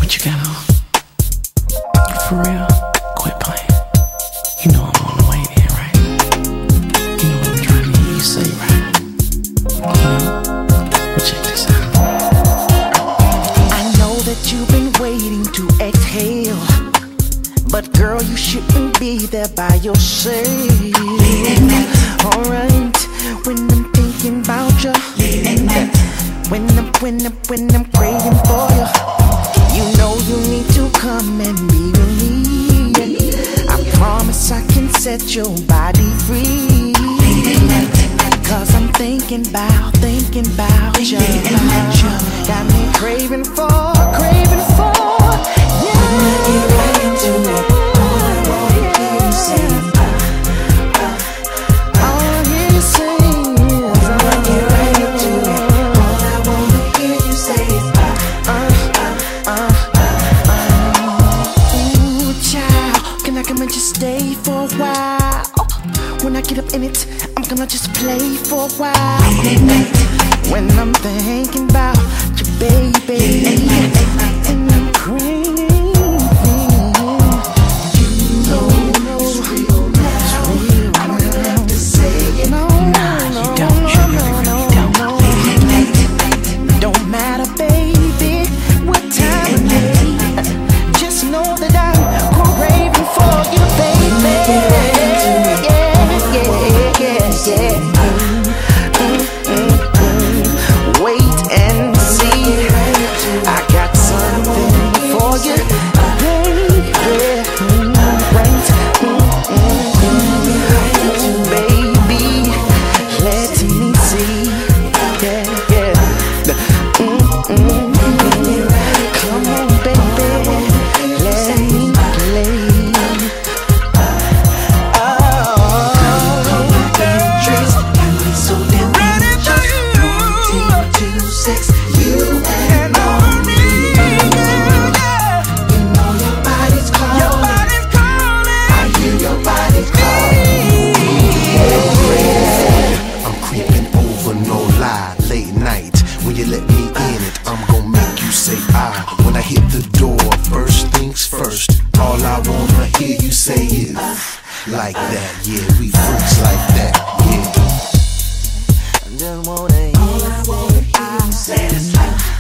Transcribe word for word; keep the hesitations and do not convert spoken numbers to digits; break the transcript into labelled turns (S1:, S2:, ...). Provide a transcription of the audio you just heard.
S1: What you got on? For real? Quit playing. You know I'm on the way there, right? You know what I'm trying to hear you say, right? You know? Well, check this out.
S2: I know that you've been waiting to exhale, but girl, you shouldn't be there by yourself. Alright, when I'm thinking about you, when I'm, when I'm, when I'm craving for you, you know you need to come and be with me. I promise I can set your body free, cause I'm thinking about, thinking about you. Got me craving for, craving for, yeah. When I get right into it, all I wanna hear you say is ah, ah. All I hear you say is ah. When I get right into it, all I wanna hear you say is ah, ah, ah, ah. Ooh, child, can I come and just stay for a while? When I get up in it, I'm gonna just play for a while. When I'm thinking about you, baby, and I'm craving, you know it's real now. I don't have to say it. No,
S1: Nah, you don't. You really, really don't.
S2: don't matter, baby, what time of day. Just know that I'm craving for you, baby. Yeah, yeah, yeah, yeah. Wait and see, I got something for you, baby. Right, baby, let me see, yeah, yeah. Come on, baby, let me play. Sex, you and only you. You know your body's calling. Your body's calling. I hear your body's calling.
S3: I'm creeping over, no lie, late night. When you let me in it, I'm gonna make you say ah. When I hit the door, first things first, all I wanna hear you say is like that, yeah, we freaks like that, yeah.
S2: I just wanna hear you say, I